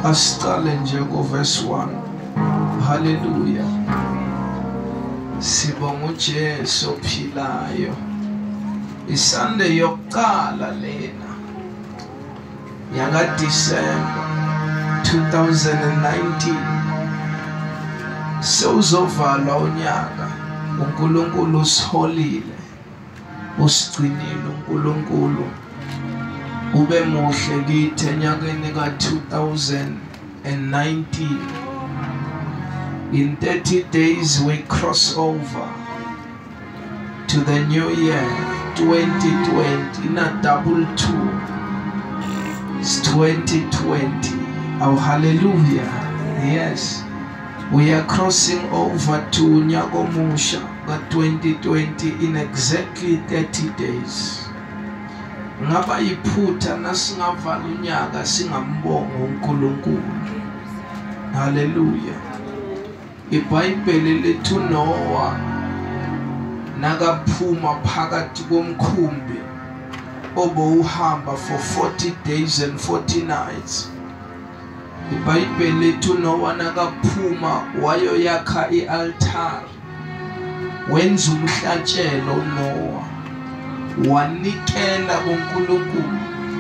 Asiqale nje ku-verse 1. Hallelujah. Sibonga uJesu ophilayo. Isunday yokuqala lena yaka December 2019. Sewuzovalwa unyaka. uNkulunkulu usiholile. Usigcinile uNkulunkulu. Ube muhle kithi enyakeni ka 2019. In 30 days we cross over to the new year 2020 in a double two. It's 2020. Oh, hallelujah. Yes. We are crossing over to Nyagomusha 2020 in exactly 30 days. Ngaba iphutha nasingavala unyaka singambonga uNkulunkulu. Hallelujah. iBhayibheli lethu Noah nakaphuma phakathi komkhumbi obowuhamba for 40 days and 40 nights. iBhayibheli lethu Noah nakaphuma wayoyakha ialtar. Wenza umhlatshelo Noah. Wanikela uNkulunkulu.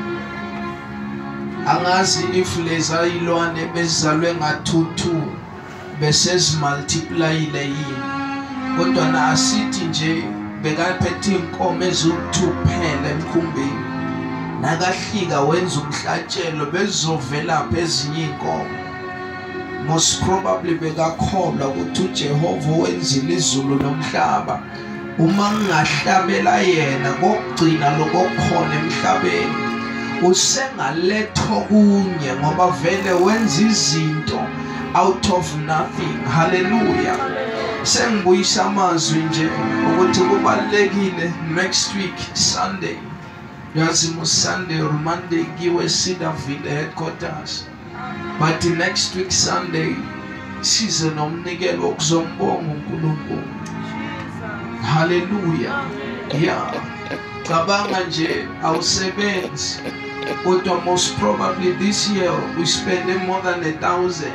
Angazi if leza ilwane bezalwe nga-2 bese multiplyile yini. Kodwa na asithi nje bekaphethe inkomo ezu2 phela emkhumbini. Nakahlika wenza umhlatshelo bezovela ezinye inkomo. Most probably bekakholwa ukuthi uJehova wenzile izulu nomhlaba. Uma ngahlabela yena kokugcina lokukhona emhlabeni usengaletho kunye ngoba vele wenza izinto out of nothing. Hallelujah. Sengibuyisa amazwi nje ukuthi kubalekile next week Sunday. Yazi Sunday or Monday kiwe Cedarville headquarters. But next week Sunday size nomnikelo okuzombonga uNkulunkulu. Hallelujah. Yeah. Cabanga nje awusebenzi. Kodwa most probably this year we spend more than 1,000.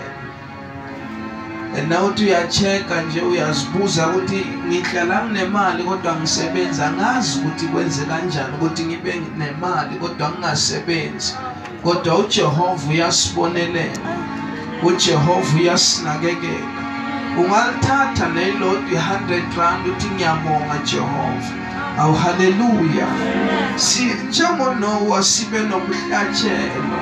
And now uyacheka nje uyazibuza ukuthi ngihlala nginemali kodwa ngisebenza ngazi ukuthi kwenze kanjani ukuthi ngibe nemali kodwa ngingasebenzi. Kodwa uJehova uyasibonelela. uJehova uyasinakekela. Ungalithatha nelodwa 100 rand uthi ngiyabonga Jehova. Aw hallelujah. Si njengoba Noah sibe nomhlatshelo.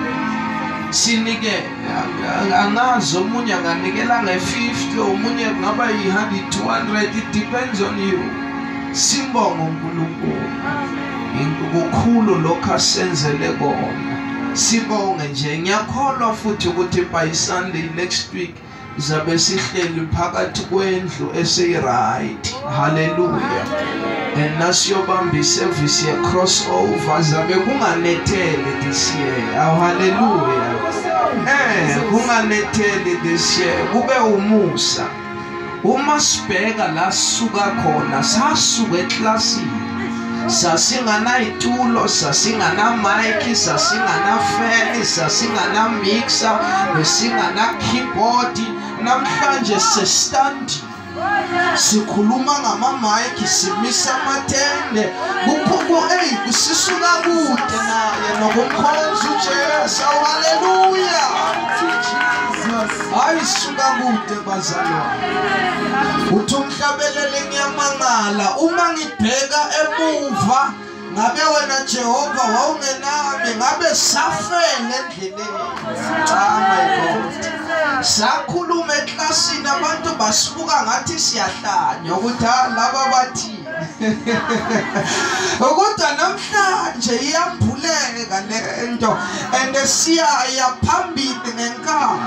Sinike angazi omunye anganikela nge50 omunye ngaba yi100 200 it depends on you. Simbonga uNkulunkulu. Ukukhulu lokho asenzele kona. Sibonge nje ngiyakholwa futhi ukuthi by Sunday next week zabe sihleli phakathi kwendlu eseyiright. Hallelujah. And nasiyobamba iservice ye crossover zabe kunganethele this year. Oh hallelujah. Kunganethele this year. Kube umusa. Uma sibheka la suka khona sasuka eklasini. Sasingana itulo, sasingana mic, sasingana fan, sasingana mixer, sasingana keyboard. Namhlanje sestandi. Sikhuluma ngama mic, simisa matende. Kuphoko kusisuka kude naye nokumkhonza uJesu. Hallelujah. Ayisuka kude bazalwane. Uthi umhlabelele ngiyamangala uma ngibheka emuva ngabe wena Jehova wawungenami ngabe safele endleleni. Ah my God. Sakhuluma eklasini abantu basibuka ngathi siyahlanya ukuthi laba bathi kodwa namhlanje iyambuleka lento and siyaya phambili ngenkani.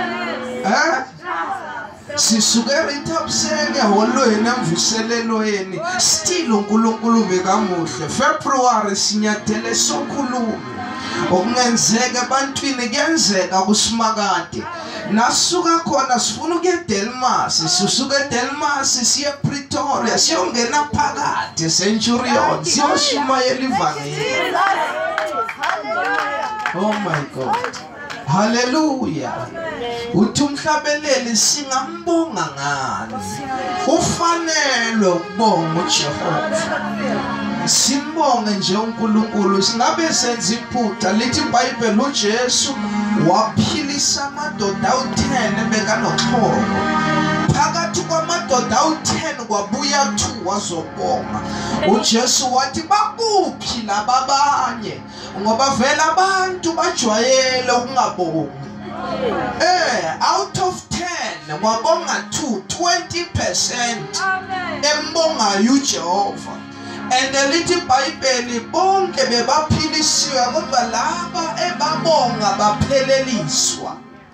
Sisuke eThabiseke holweni emvuselelweni still uNkulunkulu bekamuhle. February sinyathele sokhuluma okungenzeka ebantwini kuyenzeka kusimakade. Nasuka khona sifuna ukuya eDelmas, sisuka eDelmas siye ePretoria siyongena phakathi Centurion siyoshumayela ivangeli. Oh my God. Hallelujah. Uthi umhlabeleli singambonga ngani? Ufanele ukubonga uJehova. Simbonge nje uNkulunkulu. Singabe senza iphutha lithi iBhayibheli uJesu waphilisa amadoda awu-10 bekanoxhoko. Phakathi kwamadoda awu-10 kwabuya 2 wazobonga. uJesu wathi bakuphi laba abanye ngoba vele abantu bajwayele ukungabongi. Out of 10 wabonga 20% embongayo uJehova. And lithi iBhayibheli bonke bebaphilisiwe kodwa laba ebabonga bapheleliswa.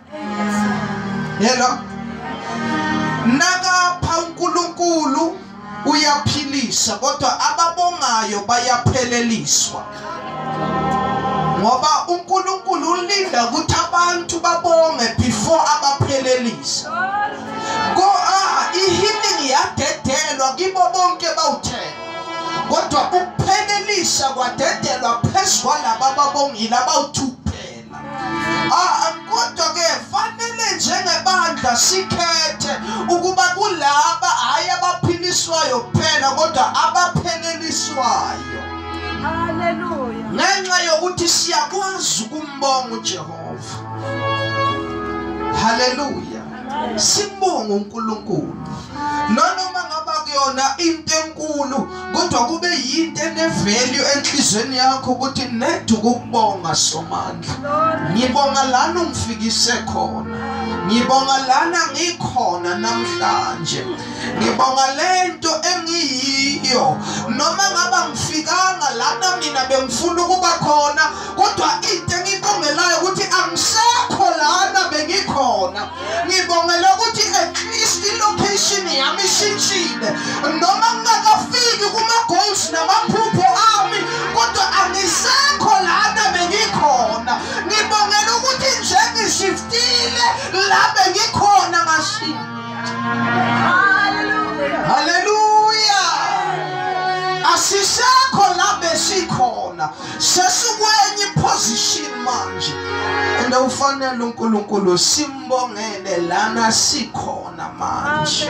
Yelo nakapha uNkulunkulu uyaphilisa kodwa ababongayo bayapheleliswa. Ngoba uNkulunkulu ulinda ukuthi abantu babonge before abapheleliswa. Ihealing yadedelwa kibo bonke bawu-10. Kodwa ukuphelelisa kwadedelwa phezu kwalaba ababongile abawu-2 kuphela. Kodwa ke fanele njengebandla sikhethe ukuba kulaba hayi abaphiliswayo kuphela kodwa abapheleliswayo. Hallelujah. Ngenxa yokuthi siyakwazi ukumbonga uJehova. Hallelujah. Simbonge uNkulunkulu. Noma ngaba kuyona into enkulu kodwa kube yinto enevalue enhlizweni yakho ukuthi nedwa ukubonga somandla. Ngibonga lana ungifikise khona. Ngibonga lana ngikhona namhlanje. Ngibonga lento engiyiyo. Noma ngaba ngifikanga lana mina bengifuna ukuba khona kodwa into engibongelayo ukuthi angisekho lana bengikhona. Ngibongela ukuthi at least location yami ishintshile. Noma ngingakafiki kuma-goals namaphupho ami kodwa angisekho lana bengikhona. Ngibongela ukuthi nje ngishiftile la bengikhona ngashintsha. Hallelujah. Asisekho la besikhona. Sesikwenye position manje. And ufanele uNkulunkulu simbongele lana sikhona manje.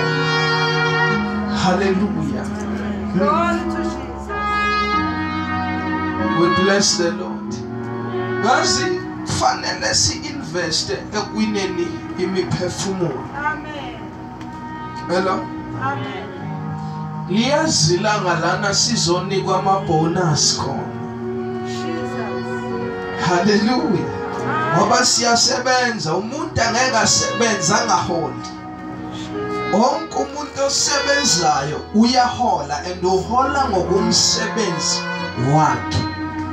Hallelujah. Glory to Jesus. We bless the Lord. Basi fanele si invest ekwineni imiphefumulo. Amen. Hello. Amen. Liyazilanga lana sizonikwa amabonus khona. Jesus. Hallelujah. Ngoba siyasebenza umuntu angeke asebenza angaholi. Wonke umuntu osebenzayo uyahola and uhola ngokumsebenzi wakhe.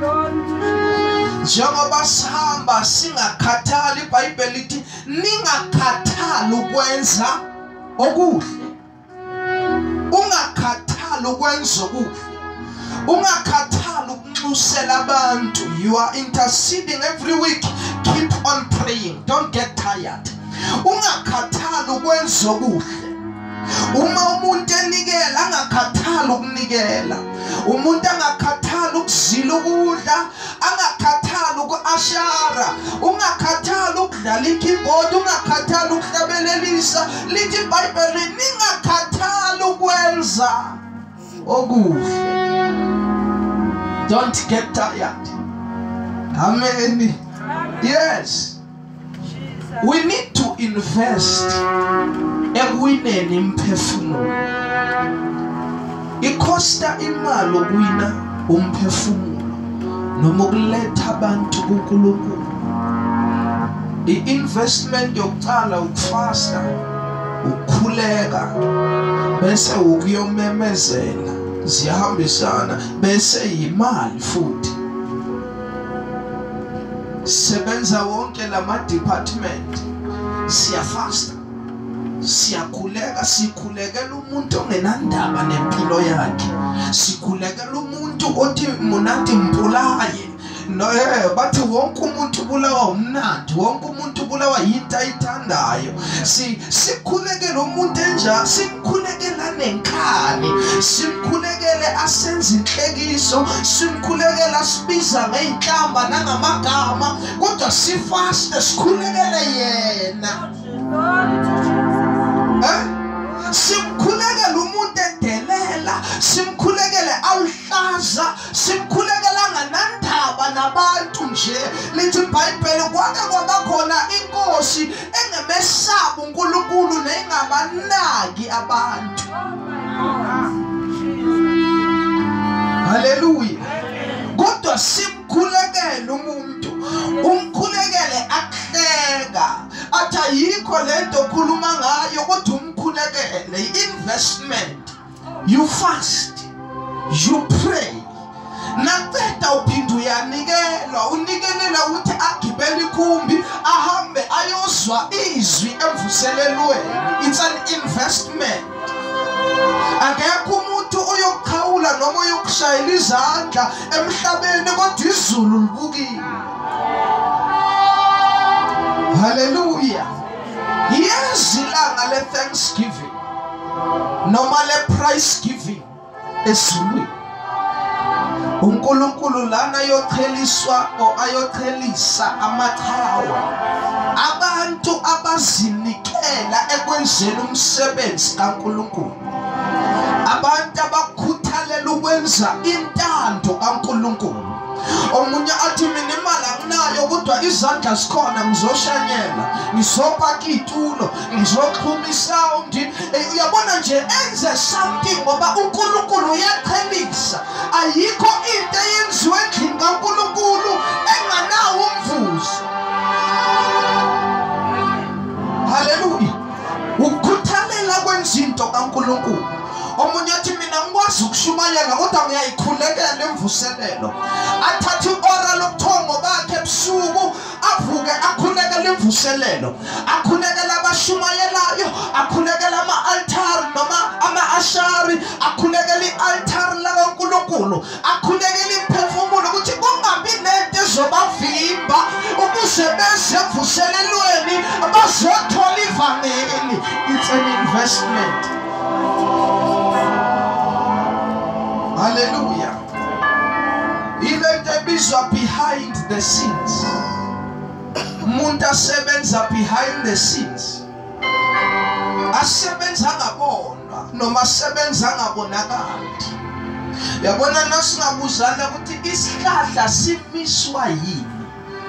Njengoba sihamba singakhathali iBhayibheli lithi ningakhathali ukwenza okuhle. Ungakhathali ukwenza okuhle. Ungakhathali ukunxusela abantu. You are interceding every week. Keep on praying. Don't get tired. Ungakhathali ukwenza okuhle. Uma umuntu enikela angakhathali ukunikela. Umuntu angakhathali ukuzila ukudla, angakhathali ukuashara, ungakhathali ukudlala ikeyboard, ungakhathali ukuhlabelelisa. Lithi iBhayibheli ningakhathali ukwenza okuhle. Don't get tired. Amen. Yes. We need to invest ekwineni imphefumulo. Ikosta imali ukwina umphefumulo noma ukuletha abantu kuNkulunkulu. I-investment yokuqala ukufasta, ukukhuleka, bese ukuyomemezela, ziyahambisana, bese imali futhi. Sebenza wonke lama department, siyafasta, siyakhuleka, sikhulekela umuntu ongenandaba nempilo yakhe, sikhulekela umuntu othi munathi mpulaye no bathi wonke umuntu ubulawa umnandi, wonke umuntu ubulawa yinto ayithandayo. Sikhulekele umuntu enja, simkhulekela nenkani, simkhulekele asenza inhlekiso, simkhulekele asibiza ngeihlamba nangamagama, kodwa sifaste sikhulekele yena. Simkhulekele umuntu edelela, simkhulekele awuhlaza, simkhulekela nganandaba nabantu nje. Lithi iBhayibheli kwake kwabakhona inkosi engemesaba uNkulunkulu nengabanaki abantu. Haleluya. Kodwa simkhulekele umuntu, umkhulekele akuhleka, athi ayikho lento okhuluma ngayo, kodwa umkhulekele. Investment, you fast, you pray, naqeda uphinda uyanikelwa, unikelela ukuthi agibele ikhumbi ahambe ayozwa izwi emvuselelweni. It's an investment. Akekho umuntu oyokukhawula noma oyokushayela izandla emhlabeni kodwa izulu libukile. Hallelujah. Yes, ilanga le Thanksgiving noma le price giving ezulwini. uNkulunkulu lana ayokheliswa ayokhelisa amaqhawe abantu abazinikela ekwenzeni umsebenzi kaNkulunkulu, abantu abakhuthalela ukwenza intando kaNkulunkulu. Omunye athi mina imali anginayo kodwa izandla zikhona, ngizoshanyela, ngizopaka itulo, ngizoxhuma isound. Uyabona nje enze something ngoba uNkulunkulu uyaqhelisa. Ayikho into eyenziwe endlini kaNkulunkulu enganawo umvuzo. Haleluya. Ukukhuthalela kwenza into kaNkulunkulu. Omunye athi mina ngikwazi ukushumayela kodwa ngiyayikhulekela imvuselelo. Athathe iora lobuthongo bakhe ebusuku avuke akhulekela imvuselelo, akhulekela abashumayelayo, akhulekela ama-altar noma ama-ashari, akhulekela i-altar lakaNkulunkulu, akhulekela imphefumulo ukuthi kungabi nento ezobavimba ukuze beze emvuselelweni bazothola ivangeli. It's an investment. Hallelujah. Even the bizwa behind the scenes. Umuntu asebenza behind the scenes. Asebenza ngabonwa noma asebenza ngabonakali. Yabona nasingabuzana ukuthi isihlahla simiswa yini.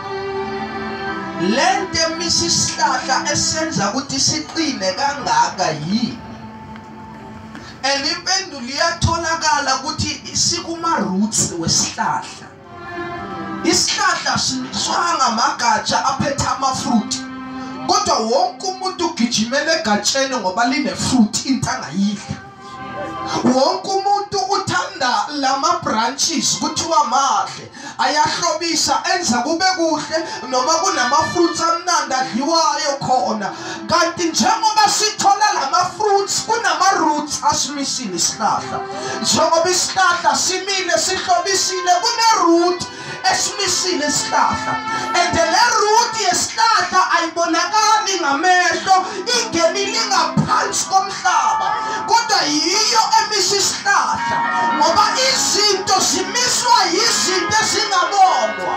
Lento emisa isihlahla esenza ukuthi siqine kangaka yini. And impendulo iyatholakala ukuthi sikuma roots wesihlahla. Isihlahla simiswa ngamagatsha aphethe ama-fruit. Kodwa wonke umuntu ugijimela egatsheni ngoba line fruit into angayidla. Wonke umuntu uthanda lama branches kuthiwa mahle, ayahlobisa enza kube kuhle noma kunama fruits amnandi adliwayo khona. Kanti njengoba sithola lama fruits kunama roots asimisile isihlahla. Njengoba isihlahla simile sihlobisile kune root esimisile isihlahla. And le root yesihlahla ayibonakali ngamehlo, ingenile ngaphansi komhlaba, kodwa yiyo emisa isihlahla ngoba izinto zimiswa yizinto ezingabonwa.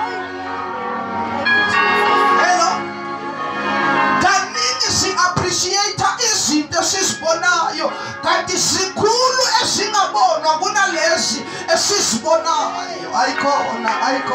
Hello. Kaningi si-appreciate izinto esizibonayo, kanti zikhulu ezingabonwa kunalezi esizibonayo. Ayikhona.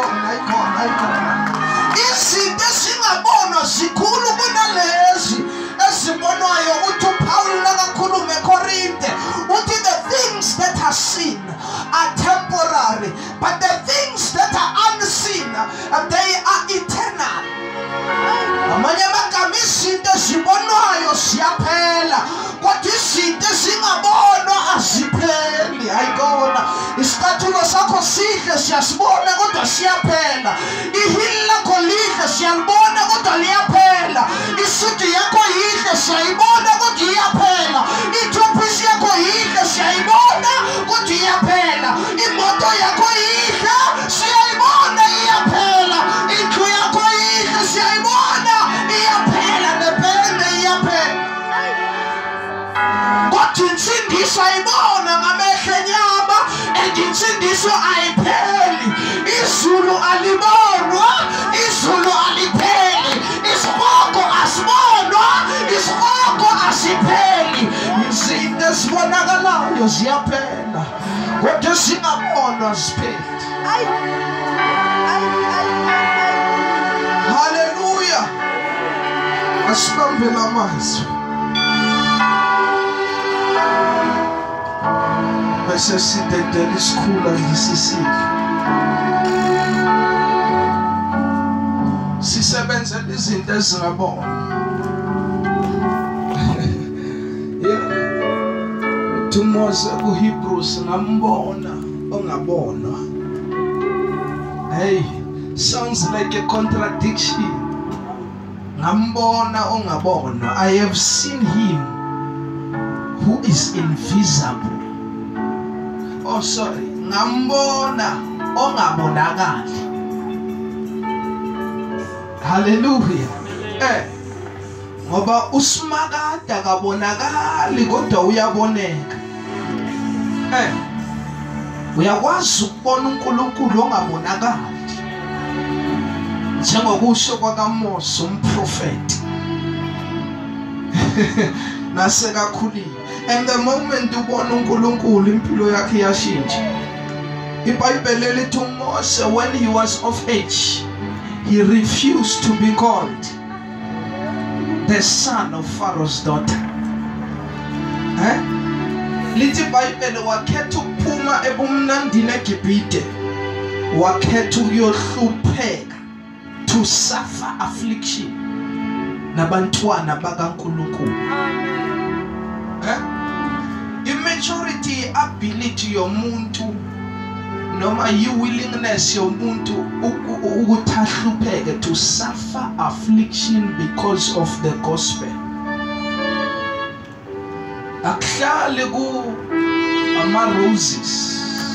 Izinto ezingabonwa zikhulu kunalezi ezibonwayo. Uthi uPaul nakakhuluma eKorinte uthi the things that are seen are temporary, but the things that are unseen they are eternal. Amanye amagama izinto ezibonwayo ziyaphela, kodwa izinto ezingabonwa azipheli. Ayikona. Isicathulo sakho sihle siyasibona kodwa siyaphela. Ihili lakho lihle siyalibona kodwa liyaphela. Isudi yakho yihle siyayibona kodwa iyaphela. Ithuphisi yakho yihle siyayibona kodwa iyaphela. Imoto yakho yihle siyayibona iyaphela. imfundiso ayipheli, izulu alibonwa, izulu alipheli, isihogo asibonwa, isihogo asipheli. Izinto ezibonakalayo ziyaphela kodwa zingabonwa zipheli. Haleluya. Asibambe la mazwi bese sidedela isikhula ngisisile, sisebenzele izinto ezingabonwa. Mose kuHebrews ngambona ongabonwa. Hey, sounds like a contradiction. Ngambona ongabonwa. I have seen him who is invisible. Oh sorry, ngambona ongabonakali. Hallelujah. Ngoba usimakade akabonakali kodwa uyaboneka. Uyakwazi ukubona uNkulunkulu ongabonakali, njengokusho kwakaMose umprofeti nasekakhulile. And the moment ubona uNkulunkulu impilo yakhe yashintsha. IBhayibheli lithi uMose, when he was of age, he refused to be called the son of Pharaoh's daughter. Lithi iBhayibheli wakhetha ukuphuma ebumnandini eGibhite, wakhetha ukuyohlupheka, to suffer affliction nabantwana bakaNkulunkulu. Immaturity ability yomuntu noma willingness yomuntu ukuthi ahlupheke, to suffer affliction because of the gospel. Akuhlali ku ama roses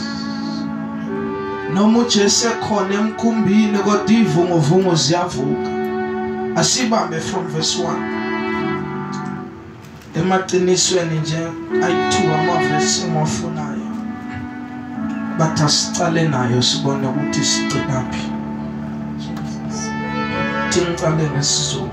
noma uJesu khona emkhumbini kodwa ivunguvungu ziyavuka. Asibambe from verse 1 emaqinisweni nje ayi2 amavesi ngofunayo, but asicale nayo sibone ukuthi siqinaphi. Tingicale ngesizulu.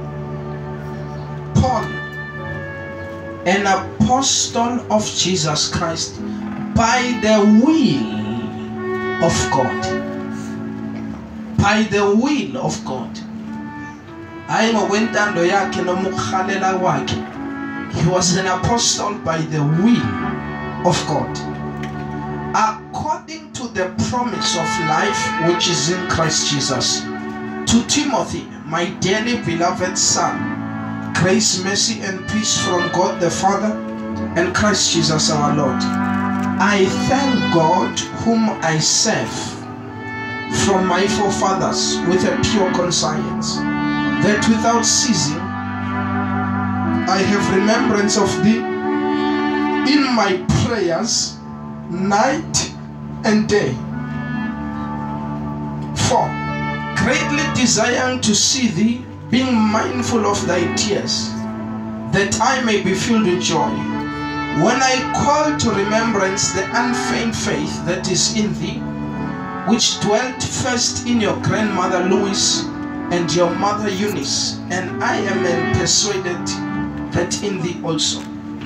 Paul, an apostle of Jesus Christ by the will of God. By the will of God. Hayi ngokwentando yakhe noma ukukhalela kwakhe. He was an apostle by the will of God, according to the promise of life which is in Christ Jesus. To Timothy, my dearly beloved son, grace, mercy, and peace from God the Father and Christ Jesus our Lord. I thank God whom I serve from my forefathers with a pure conscience, that without ceasing I have remembrance of thee in my prayers night and day. 4. Greatly desiring to see thee, being mindful of thy tears, that I may be filled with joy, when I call to remembrance the unfeigned faith that is in thee, which dwelt first in your grandmother Lois and your mother Eunice, and I am persuaded that in thee also.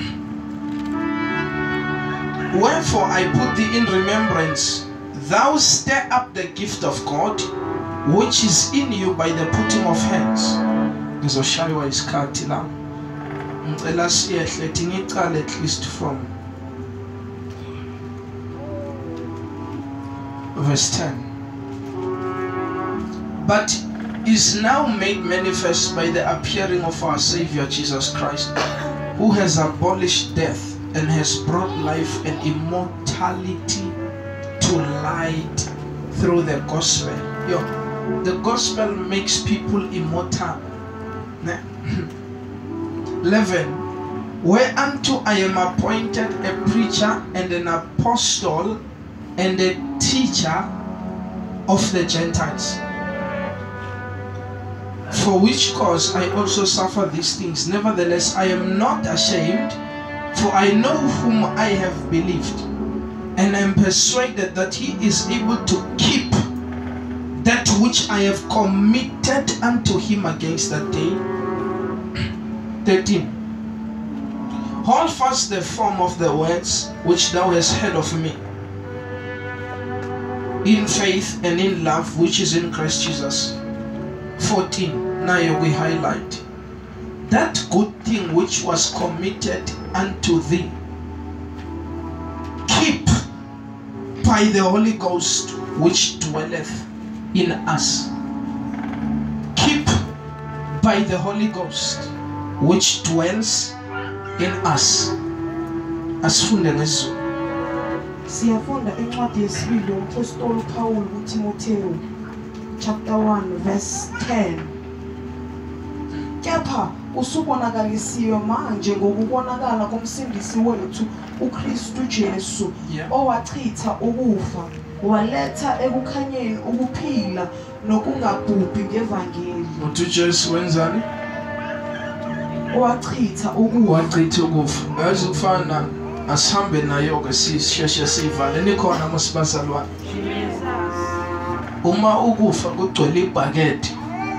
Wherefore I put thee in remembrance, thou stir up the gift of God, which is in you by the putting of hands. Ngizoshaywa isikhathi la. Ngicela siyehle ethi ngiqale at least from verse 10. But is now made manifest by the appearing of our Savior Jesus Christ, who has abolished death and has brought life and immortality to light through the gospel. The gospel makes people immortal. 11. Whereunto I am appointed a preacher and an apostle and a teacher of the Gentiles, for which cause I also suffer these things. Nevertheless, I am not ashamed, for I know whom I have believed, and I am persuaded that he is able to keep that which I have committed unto him against that day. 13. Hold fast the form of the words which thou hast heard of me, in faith and in love which is in Christ Jesus. 14. Now we highlight that good thing which was committed unto thee. Keep by the Holy Ghost which dwelleth in us. Keep by the Holy Ghost which dwells in us. Asifunde ngesiZulu. Siyafunda encwadi yesibili yomapostoli uPaul kuTimotheo chapter 1 verse 10. Kepha usubonakalisiwe manje ngokubonakala komsindisi wethu uKristu Jesu, owachitha ukufa waletha ekukhanyeni ukuphila nokungabhubhi ngevangeli. Uthi Jesu wenzani? Wachitha ukufa. Ngazi kufana asihambe nayo ke sisheshe sivale nikhona masibazalwane. Uma ukufa kugcwele ibhakede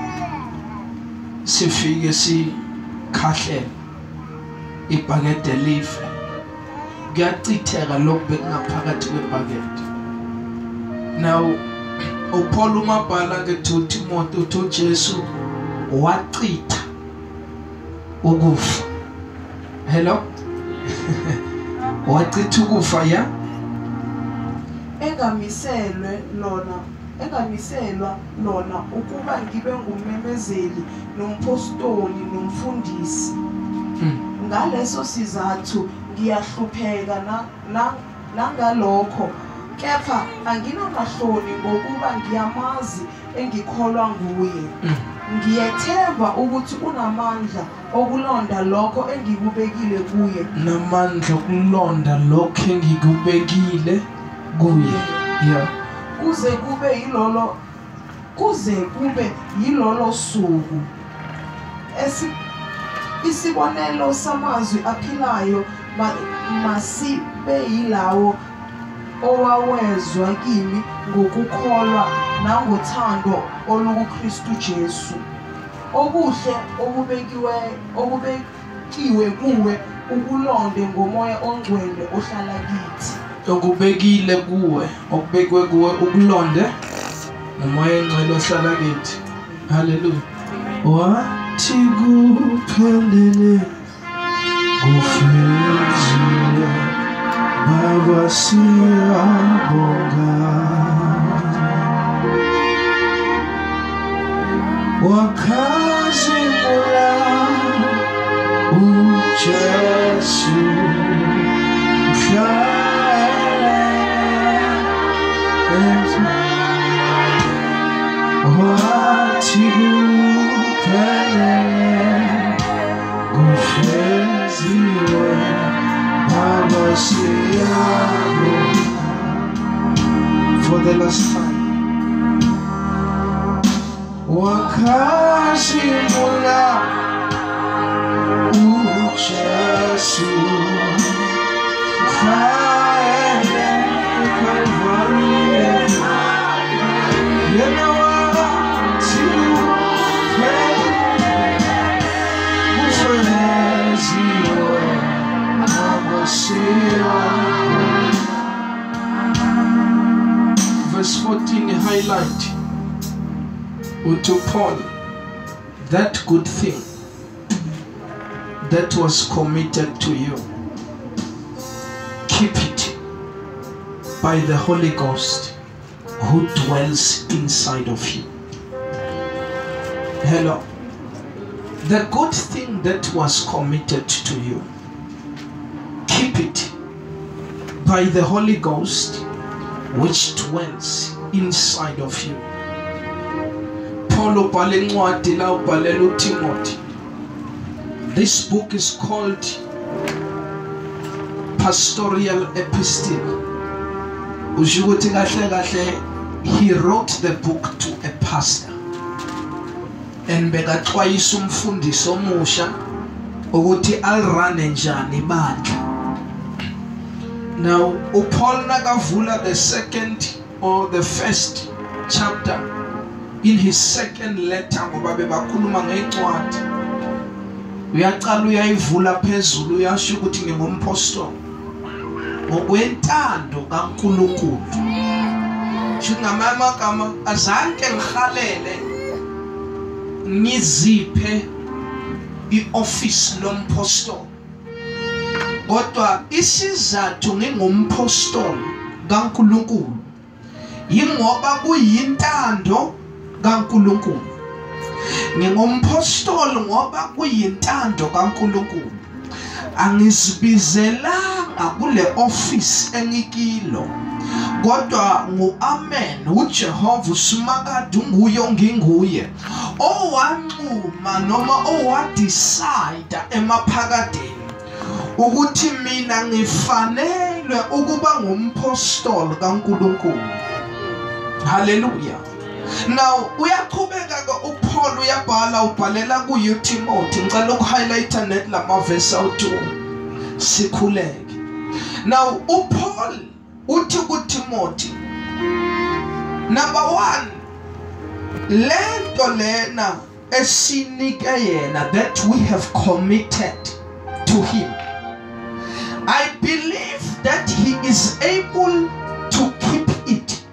sifike sikhahlele ibhakede life, kuyachitheka lokho bekungaphakathi kwebhakede. Now uPaul umabhala ke Timothy uthi Jesu wachitha ukufa. Hello. Wachitha ukufa ya engamiselwa lona ukuba ngibe ngumemezeli nompostoli nomfundisi. Ngaleso sizathu ngiyahlupheka nangalokho, kepha anginamahloni ngokuba ngiyamazi engikholwa nguye. Ngiyethemba ukuthi unamandla okulonda lokho engikubekile kuye. Namandla okulonda lokho engikubekile kuye. Yeah. Kuze kube yilolo suku isibonelo samazwi aphilayo masibe yilawo owawezwa kimi ngokukholwa nangothando olukuKristu Jesu. Okuhle okubekiwe kuwe ukulonde ngomoya ongcwele ohlala kithi. Okubekile kuwe, okubekwe kuwe ukulonde ngomoya ongcwele ohlala kithi. Hallelujah. Wathi kuphelele kufezile Baba siyabonga, wakhazimula uJesu wathi kuphelele kufezile Baba siyabonga. For the last time. Wakazimula uJesu kaele Kalvari. Yena wathi kufeziwe Baba siyabonga. Verse 14 highlight to Paul, that good thing that was committed to you, keep it by the Holy Ghost who dwells inside of you. Hello. The good thing that was committed to you, keep it by the Holy Ghost which dwells inside of you. Paul ubhale incwadi la ubhalela uTimothy. This book is called Pastoral Epistle. Usho ukuthi kahle kahle he wrote the book to a pastor. And bekaxwayisa umfundisi omusha ukuthi alirane njani ibandla. Now uPaul nakavula the second or the first chapter in his second letter ngoba bebakhuluma ngencwadi uyaqala uyayivula phezulu uyasho ukuthi ngingumphostoli ngokwentando kaNkulunkulu shingamagama azanke ngihalele ngiziphe ioffice lomphostoli kodwa isizathu ngingumphostoli kaNkulunkulu yingoba kuyintando kaNkulunkulu ngingumphostoli ngoba kuyintando kaNkulunkulu angizibizelanga kule office engikilo kodwa nguamen uJehova uSimakade unguye nginguye owanquma noma owadecide emaphakadeni ukuthi mina ngifanele ukuba ngumphostoli kaNkulunkulu. Hallelujah. Now uyaqhubeka ke uPaul uyabhala ubhalela kuTimothy ngicela ukuhighlighta net lama verse awuthi sikhuleke. Now uPaul uthi kuTimothy number 1 lento lena esinike yena that we have committed to him, I believe that he is able to keep it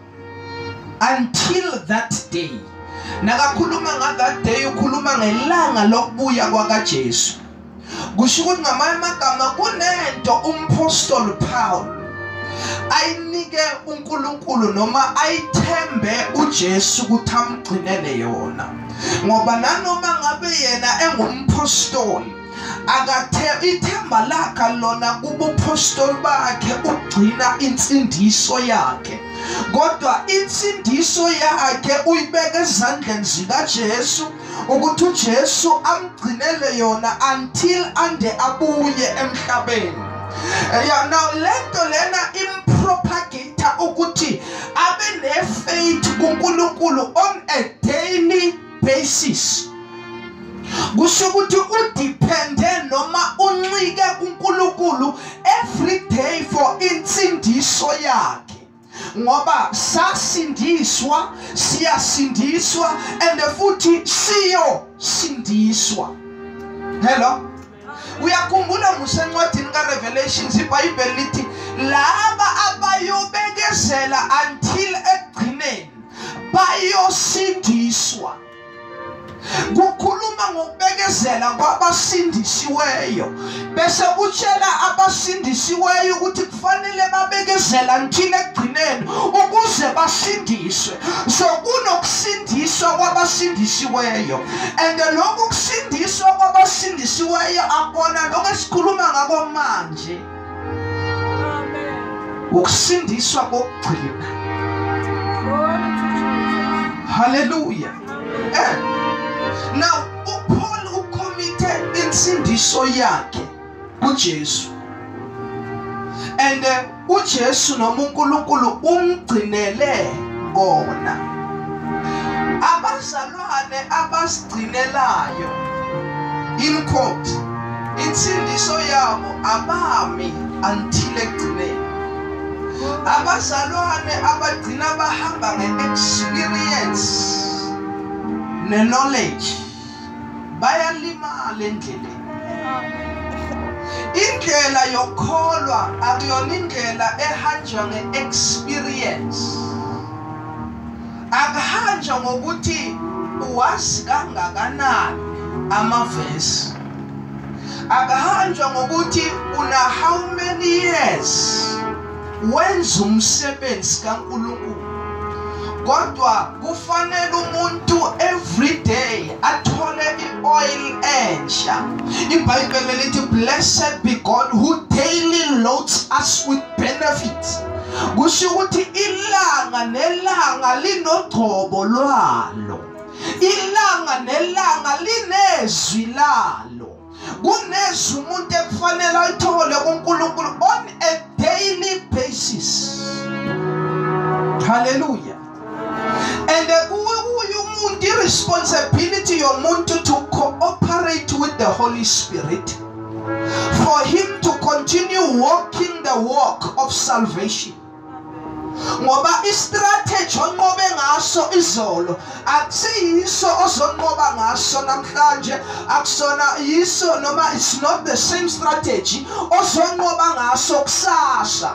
until that day. Nakakhuluma nga that day ukhuluma ngelanga lokubuya kwakaJesu. Kusho ukuthi ngamanye amagama kunento umpostoli Paul ayinike uNkulunkulu noma ayithembe uJesu ukuthi amgcinele yona. Ngoba nanoma ngabe yena engumpostoli akathe ithemba lakhe lona kubuphostoli bakhe ugcina insindiso yakhe. Kodwa insindiso yakhe uyibeka ezandleni zikaJesu ukuthi uJesu amgcinele yona until ande abuye emhlabeni. Now lento lena impropagator ukuthi abe nefaith kuNkulunkulu on a daily basis. Kusho ukuthi udepende noma uncike kuNkulunkulu every day for insindiso yakhe. Ngoba sasindiswa siyasindiswa and futhi siyosindiswa. Hello. Uyakhumbula musencwadini kaRevelations iBhayibheli lithi laba abayobekezela until ekugcineni bayosindiswa. Kukhuluma ngokubekezela kwabasindisiweyo bese utshela abasindisiweyo ukuthi kufanele babekezela until ekugcineni ukuze basindiswe. So kunokusindiswa kwabasindisiweyo and lokhu kusindiswa kwabasindisiweyo akona lokho esikhuluma ngako manje. Amen. Ukusindiswa kokugcina. Hallelujah. Now uPaul ucommitted insindiso yakhe kuJesu and uJesu noma uNkulunkulu umgcinele kona. Abazalwane abasigcinelayo in court insindiso yabo abami until ekugcineni. Abazalwane abagcina bahamba ngeexperience knowledge bayalimala endleleni. Indlela yokholwa akuyona indlela ehanjwa ngeexperience. Akuhanjwa ngokuthi uwazi kangakanani amavesi. Akuhanjwa ngokuthi una how many years wenza umsebenzi kaNkulunkulu. Kodwa kufanele umuntu every day athole ioil entsha. IBhayibheli lithi blessed be God who daily loads us with benefits. Kusho ukuthi ilanga nelanga linogcobo lwalo. Ilanga nelanga linezwi lalo. Kunezwi umuntu ekufanele ayithole kuNkulunkulu on a daily basis. Hallelujah. And the responsibility yomuntu to cooperate with the Holy Spirit, for him to continue walking the walk of salvation. Ngoba istrategy onqobe ngaso izolo akusiyiso ozonqoba ngaso namhlanje, akusona yiso noma it's not the same strategy ozonqoba ngaso kusasa.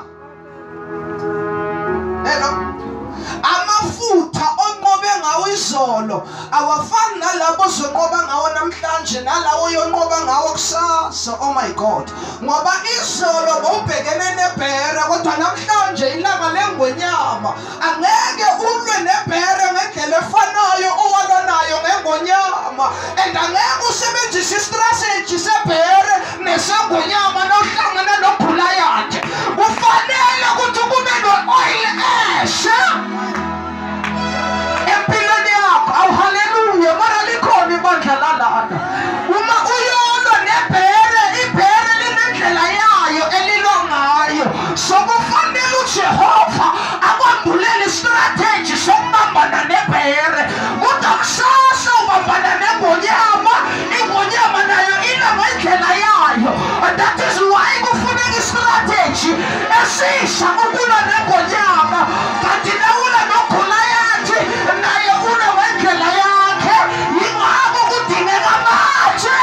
Hello. Amafutha onqobe ngawo izolo awafani nalabo zonqoba ngawo namhlanje nalawo yonqoba ngawo kusasa. Oh my God. Ngoba izolo bowubhekene nebhere kodwa namhlanje ilanga lengonyama. Angeke ulwe nebhere ngendlela efanayo owalwa nayo ngengonyama. And angeke usebenzise istrategy sebhere nesengonyama nohlangana noGoliath. Kufanele ukuthi kube no-oil esha empilweni yakho. Awu haleluya. Mara likhona ibandla lalana. Uma uyolwa nebhere, ibhere linendlela yayo elilwa ngayo. So kufanele uJehova akwambulele istrategy sokubambana nebhere. Kodwa kusasa ubambana nengonyama. Ingonyama nayo inendlela yayo. And that is why kufuneka istrategy esisha ukulwa nengonyama. Kanti nawula noGoliath naye unewendlela yakhe. Yingakho kudingeka manje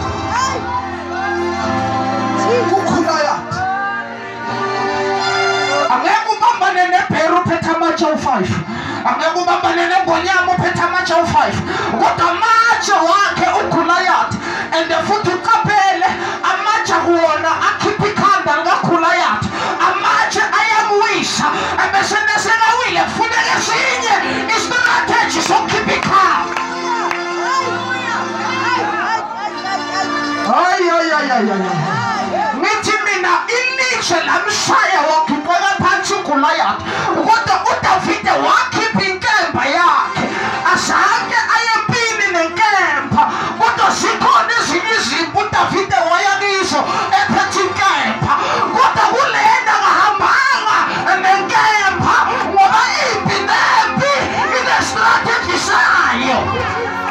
uGoliath. Angeke ubambane nebhere uphethe amatshe awu-5. Angeke ubambane nengonyama uphethe amatshe awu-5. Kodwa amatshe wakhe uGoliath. And futhi uqaphele amatshe kuwona akhipha ikhanda likaGoliath. Amatshe ayamwisha ebese nesekawile kufuneka esinye istrategy sokukhipha ikhanda. Ngithi mina ilitshe lamshaya waguquka phansi uGoliath. Kodwa uDavide wakhipha inkemba yakhe. Azange aye empini nenkemba. Kodwa sikhona ezinye izimpi uDavide waya kizo ephethe inkemba. Kodwa kulena ngahambanga nenkemba ngoba impi nempi ine-strategy sayo.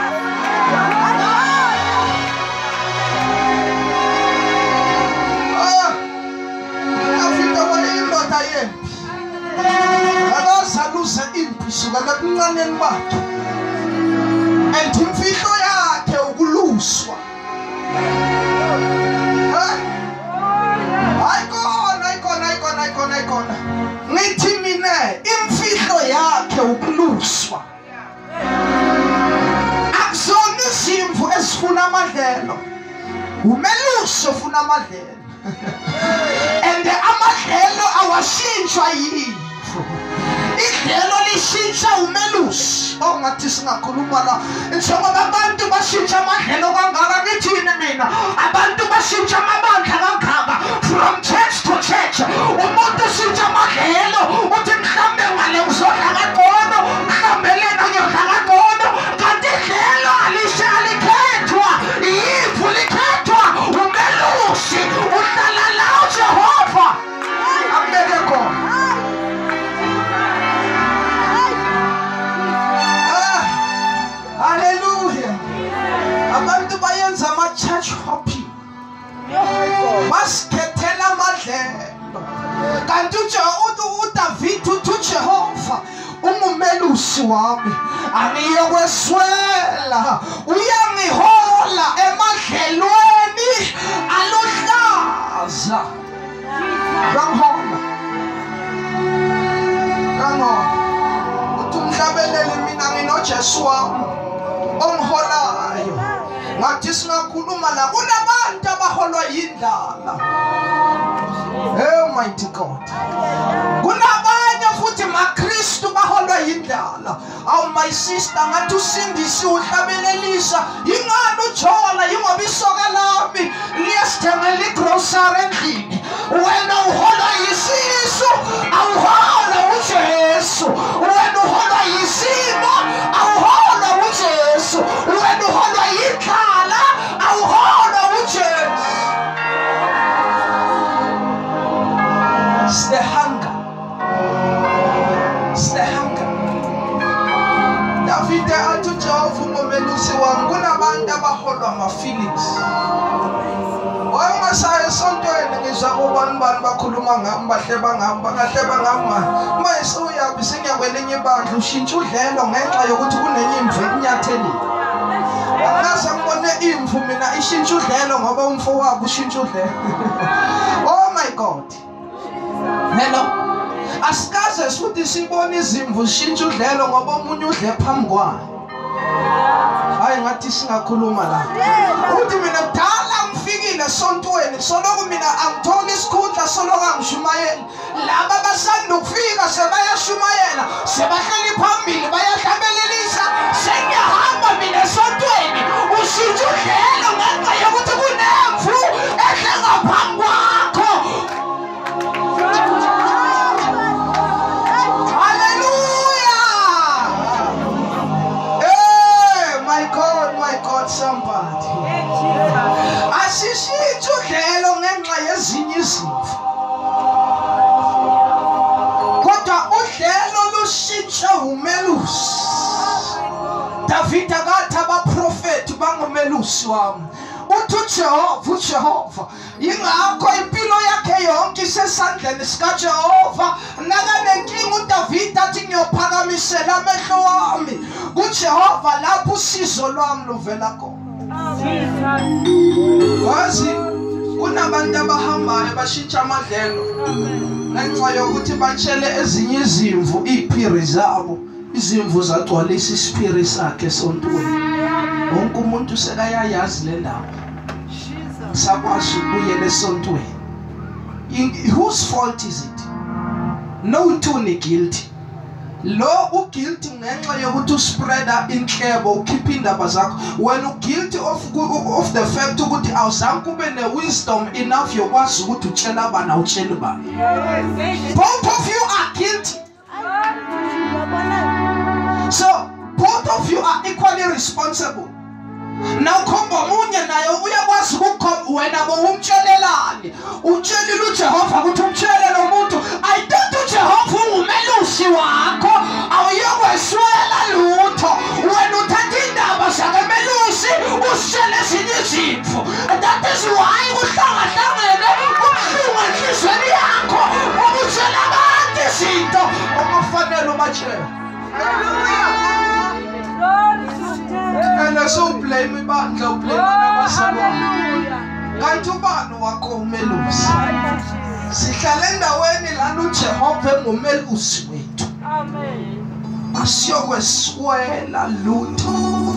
Davide wayeyindoda yempi. Akazaluze impi sukela ebuncaneni bakhe. And imfihlo yakhe ukuluswa. Ayikona. Ngithi mina imfihlo yakhe ukuluswa. Akusona izimvu ezifuna amadlelo. Umelusi ofuna amadlelo. And amadlelo awashintshwa yimvu. Idlelo lishintsha umelusi. Ongathi singakhuluma la. Njengoba abantu bashintsha amadlelo kangaka ngithini mina. Abantu bashintsha amabandla kangaka from church to church. Umuntu ushintsha amadlelo uthi mhlambe ngale uzodla kaqono, mhlambe lena ngiyodla kaqono. Kanti idlelo alikhethwa, yimvu likhethwa umelusi. Uhlala la uJehova akubeke khona. Hallelujah. Abantu bayenza ama-church hopping. Basikhethela amadlelo. Kanti uDavide uthi uJehova ungumelusi wami. Angiyokweswela. Uyangihola emadlelweni aluhlaza. Kangihola. Uthi umhlabeleli mina nginoJesu wami ongiholayo. Ngathi singakhuluma la kunabantu abaholwa yindlala. Oh mighty God. Kunabanye futhi maKristu baholwa yindlala. Awu my sister ngathi usindisi uhlabelelisa. Ingani ujola ingoba isoka lami liyasithengela igrocery endlini. Wena uholwa yisisu awuholwa uJesu. Wena uholwa yisimo awuholwa uJesu. Wena uholwa yindlala awuholwa uJesu. It's the hunger. It's the hunger. Davide athi uJehova umelusi wami. Kunabantu abaholwa ama-feelings. Wangasaya esontweni ngizwa ubani bakhuluma ngami bahleba ngami bakahleba ngami manje uyabi sengiyakwelinye ibandla ushintsha udlelo ngenxa yokuthi kunenye imvu ekunyatheli ngasa ngibone imvu mina ishintsha udlelo ngoba umfo wabo ushintsha udlelo oh my god hello asikaze futhi sibone izimvu zishintsha udlelo ngoba umunye udle phambi kwayo hayi ngathi singakhuluma la uthi mina dala ngifikile esontweni soloku mina angithola isikhundla soloku angishumayela laba basanda ukufika sebayashumayela sebahleli phambili bayahlabelelisa sengiyahamba mina esontweni ushintsha udlelo ngenxa yokuthi kunemvu ehle ngaphambi kwakho. Somebody asishintshe udlelo ngenxa yezinye izimvu kodwa udlelo lushintshe umelusi. David akathi abaprofeti bangumelusi wami uthi uJehova ingakho impilo yakhe yonke isesandleni sikaJehova. Nakanenkinga uDavid athi ngiyophakamisela amehlo wami kuJehova lapho usizo lwami luvela khona. Wazi kunabantu abahambayo bashintsha amadlelo ngenxa yokuthi batshele ezinye izimvu iziphiri zabo. Izimvu zagcwalisa isiphiri sakhe esontweni. Wonke umuntu sekayayazi le ndawo sakwazi ukuyela esontweni. Whose fault is it? No two ni guilty. Lo uguilty ngenxa yokuthi uspreada inhlebo ukhipha indaba zakho. When uguilty of the fact ukuthi awuzange kube ne wisdom enough yokwazi ukuthi utshela bana utshela bani. Both of you are guilty. So both of you are equally responsible. Now khomba munye naye uyakwazi ukukhomba wena bomumtshelelani utshelile uJehova ukuthi umtshele lo muntu ayithathe uJehova ungumelusi wakho awuyokweswela lutho wena uthatha indaba zakemelusi usishele ezinye izimvu. That is why kuhlangahlangene ubuhlungu enhlizweni yakho ukutshela abantu izinto okufanele ubatshele. And so blame ibandla blame abasalwane kanti ubani wakho umelusi. Sihlala endaweni lana uJehova engumelusi wethu. Amen. Asiyokweswela lutho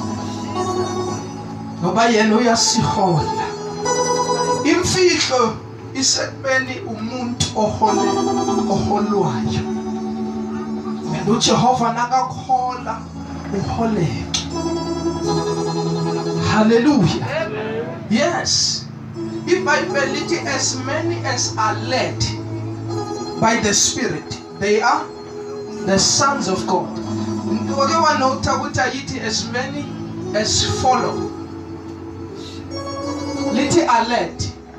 ngoba yena uyasihola. Imfihlo isekubeni umuntu oholwayo. Wena uJehova nakakhola uholeke. Hallelujah. Amen. Yes. If as many as are led by the Spirit, they are the sons of God. As many as follow. Little are led.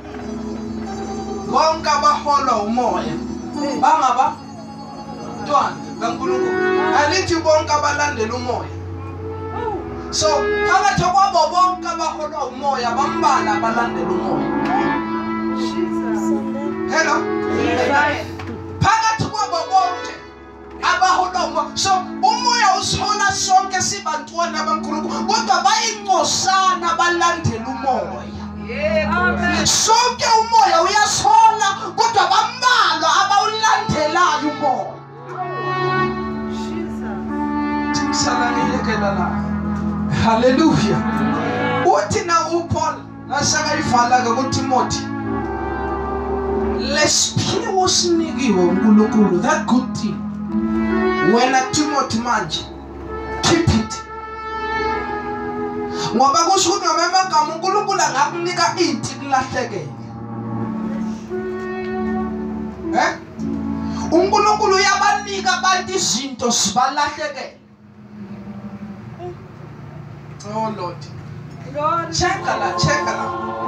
Bonke abahola umoya. Bangaba ntwana kaNkulunkulu. Alithi bonke abalandela umoya. So phakathi kwabo bonke abahola umoya bambala abalandela umoya. Hello? Phakathi kwabo bonke abahola umoya. So umoya usihola sonke sibantwana baNkulunkulu kodwa bayincosana abalandela umoya. Amen. Sonke umoya uyasihola kodwa bambalwa abawulandelayo umoya. Hallelujah. Uthi na uPaul asaka ivala ke kuTimothy lesiphiwo sinikiwe uNkulunkulu, that good thing wena Timothy manje keep it ngoba kusho ukuthi ngamagama uNkulunkulu angakunika inti kulahlekele. uNkulunkulu uyabanika abantu izinto sibalahlekele. Oh Lord. Check la.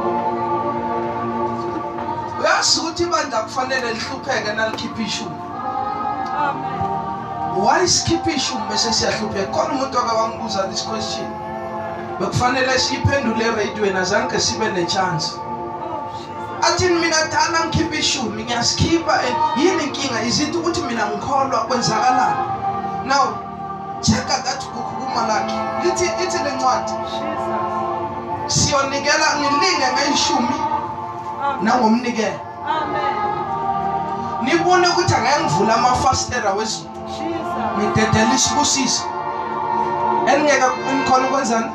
Uyazi ukuthi ibandla kufanele lihlupheke nalikhipha ishumi. Amen. Why skip ishumi bese siyahlupheka? Khona umuntu akawangibuza this question. Bekufanele siyiphendule eradioweni azange sibe nechance. athi mina thana ngikhipha ishumi ngiyasikhipha yini inkinga izinto ukuthi mina ngikholwa kwenzakalani. Now check that book kumalaki lithi lencwadi siyonikela ngilinge ngeyishumi nangomnikelo. Amen. Nibone ukuthi angeke ngivula amafastera wezulu ngidedela isibusiso engeke ngikhona ukwenzani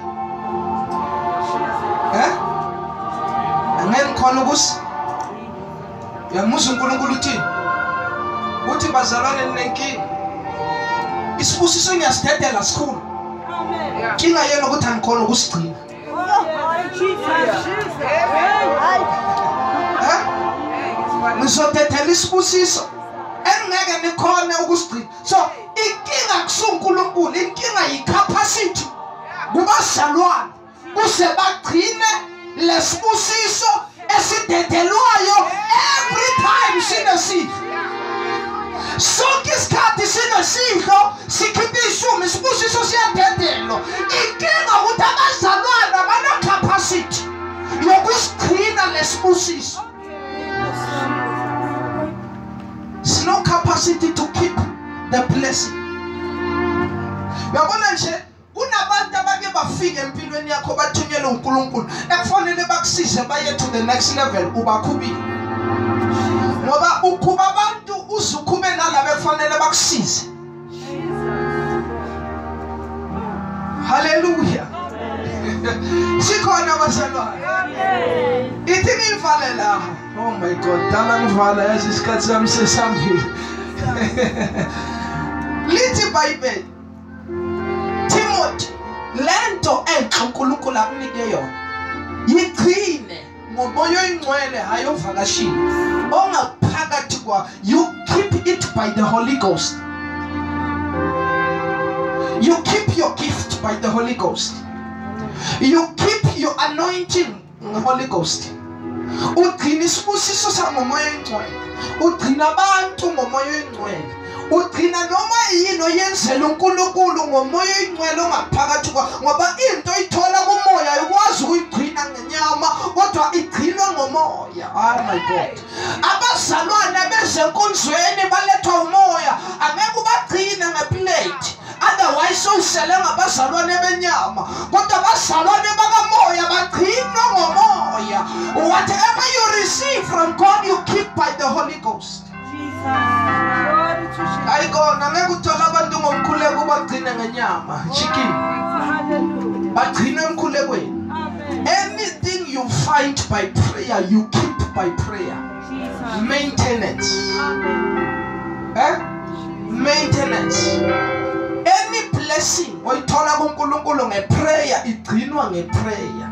angeke ngikhona ukuthi yamuza uNkulunkulu uthini uthi bazalwane nenkinga isibusiso ngiyasidedela sikhulu. Amen. Kinga yena ukuthi angikhona ukusigcina. Ngizodedela isibusiso engeke nikhona ukusigcina. So inkinga kusuNkulunkulu, inkinga yicapacity kubazalwane kuse bagcine lesibusiso esidedelwayo every time sinesifo. Sonke isikhathi sinesifo sikhipha ishumi isibusiso siyadedelwa. Inkinga ukuthi abazalwane abanecapacity yokusigcina lesibusiso. No capacity to keep the blessing. Yabona nje kunabantu abake bafike empilweni yakho bathunyelwe uNkulunkulu ekufanele bakusize baye to the next level ubakhubile. Ngoba ukhuba abantu uzukhube nalabo ekufanele bakusize. Hallelujah. Sikhona bazalwane. Ithi ngivalela. Oh my God, dala ngivala yazi isikhathi sami sesambile. Lithi iBhayibheli Timothy lento enhle uNkulunkulu akunike yona yiqhine ngomoya oyingcwele hayi ovakashile ongaphakathi kwa. You keep it by the Holy Ghost. You keep your gift by the Holy Ghost. You keep your anointing in the Holy Ghost. Ugcina isibusiso sangomoya oyingcwele. Ugcina abantu ngomoya oyingcwele. Ugcina noma yini oyenzela uNkulunkulu ngomoya oyingcwele ongaphakathi kwa. Ngoba into ithola kumoya ikwazi ukuyigcina ngenyama kodwa igcinwa ngomoya. Oh my God. Abazalwane bezenkonzweni balethwa umoya angeke ubagcina ngeplate. Otherwise usele ngabazalwane benyama kodwa abazalwane bakamoya bagcinwa ngomoya. Whatever you receive from God you keep by the Holy Ghost. Ayikona ngeke uthola abantu ngomkhuleko bagcina ngenyama chicken bagcina emkhulekweni. Anything you find by prayer you keep by prayer. Maintenance. Maintenance. Any blessing oyithola kuNkulunkulu ngeprayer igcinwa ngeprayer.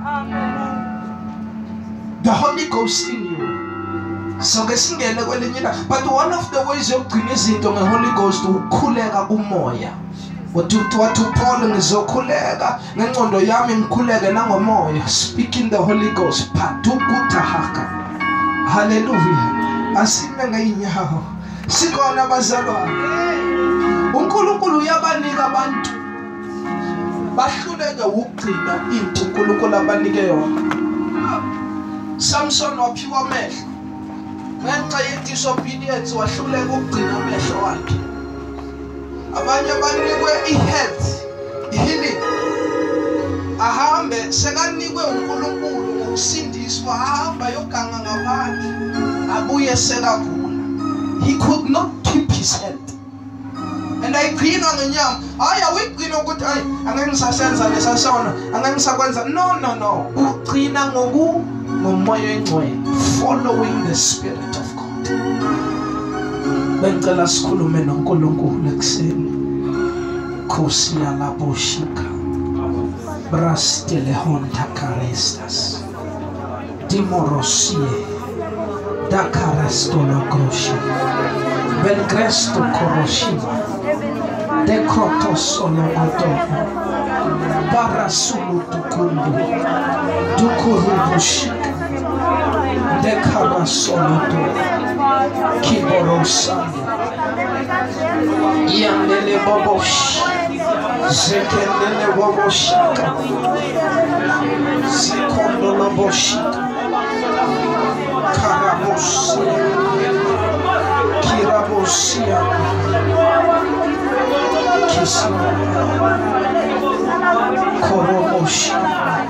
The Holy Ghost in you. So kesingene kwelinye la, but one of the ways yokugcina izinto ngeHoly Ghost ukukhuleka kumoya. Wathi Paul ngizokhuleka ngengcondo yami ngikhuleke nangomoya. Speaking the Holy Ghost patukutahaka. Hallelujah. Asime ngeinyawo. Sikhona abazalwane. uNkulunkulu uyabanika abantu bahluleke ukugcina into uNkulunkulu abanike yona. Samson waphiwa amehlo ngenxa ye-disobedience wahluleka ukugcina amehlo wakhe. Abanye banikwe i-health, i-healing, ahambe sekanikwe uNkulunkulu ngokusindiswa ahamba yoganga ngabantu abuye sekagula. He could not keep his health. And ayigcinwa ngenyama. Hayi awuyigcina ukuthi hayi angeke ngisasenza lesasona, angeke ngisakwenza. No. Ugcina ngomoya oyingcwele, following the Spirit of God. Bengicela sikhulume noNkulunkulu ekseni. Khosi yalaboshika. Brastele honta carestas. Dimorosie. Dakarestolo grosha. Belgresto koroshima. Dekrotos ologotovo. Barasulu tukundu. Dukurubushika. Dekarasoloto. Kiborosande. Yandele bobosh. Zekendele boboshaka. Zikondolo boshika. Karabosia, Kirabosia, Kisia, Korobosia,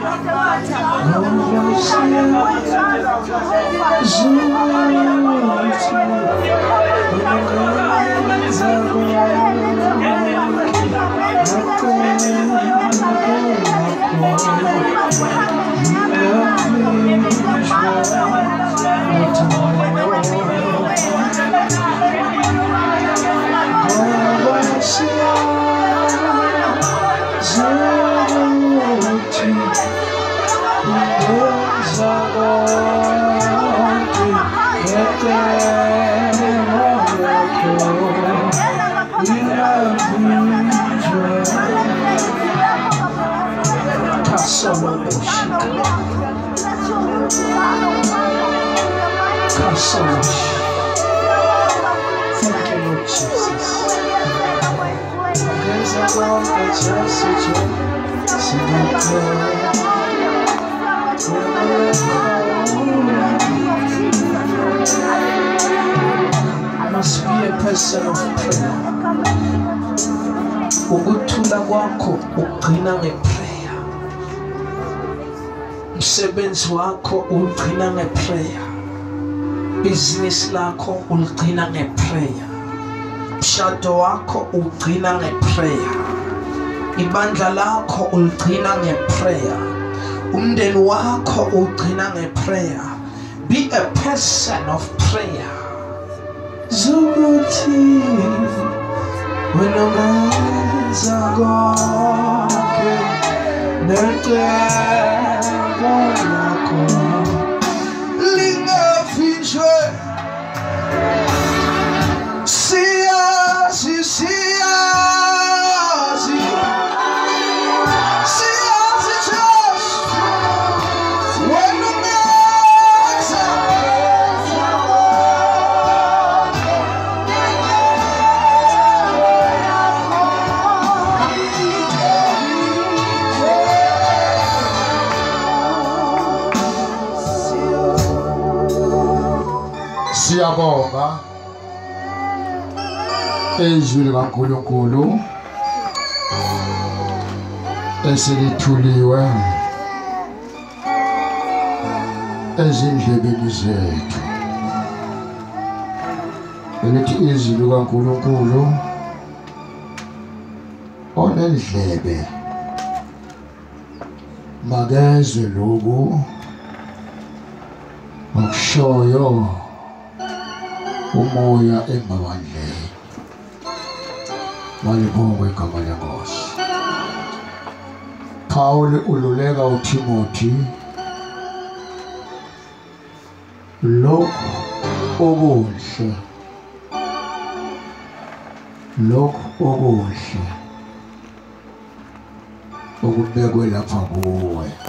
Thank you, Lord Jesus. Must be a person of prayer. Ukuthula kwakho ugcina ngeprayer. Umsebenzi wakho ugcina ngeprayer. Business lakho uligcina ngeprayer. Umshado wakho ugcina ngeprayer. Ibandla lakho uligcina ngeprayer. Umndeni wakho ugcina ngeprayer. Be a person of prayer. Zubuthi wenongenza konke neteko lakho lingafinjwe. Siyazi, siyazi, siyazi Jesu wenongenza siyabonga izwi likaNkulunkulu eselithuliwe ezindlebeni zethu. Elithi izwi likaNkulunkulu onendlebe makezwe lokhu akushoyo umoya emabandleni. Malibongwe igama lenkosi. Paul ululeka uTimothy lokhu okuhle okubekwe lapha kuwe